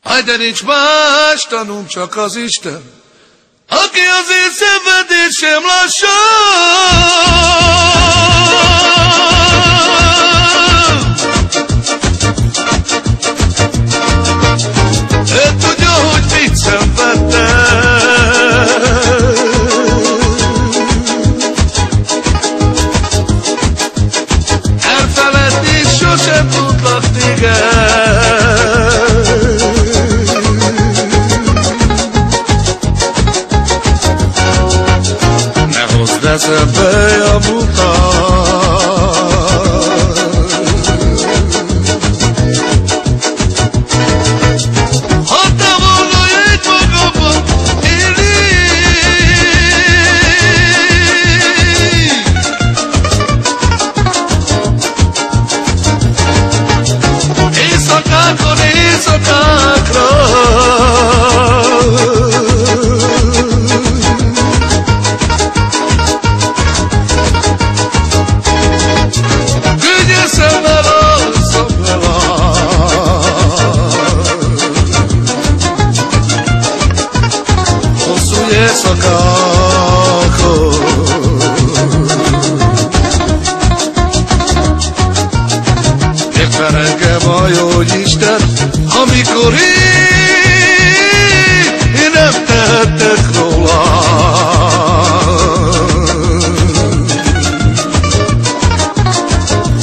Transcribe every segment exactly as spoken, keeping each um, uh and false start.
Aj, de nincs más tanúm, csak az Isten, aki az én szenvedésem lássa. Ő tudja, hogy mit szenvedtem. Elfeledni sosem tudlak téged. Ne hozd eszembe a múltat. Éjszakákon, éjszakákra Könnyeszemmel alszom veled. Hosszú éjszakákon értve engem a jóisten, amikor én, én nem tehettek róla.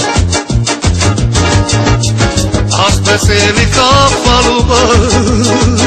Azt beszélik a faluban,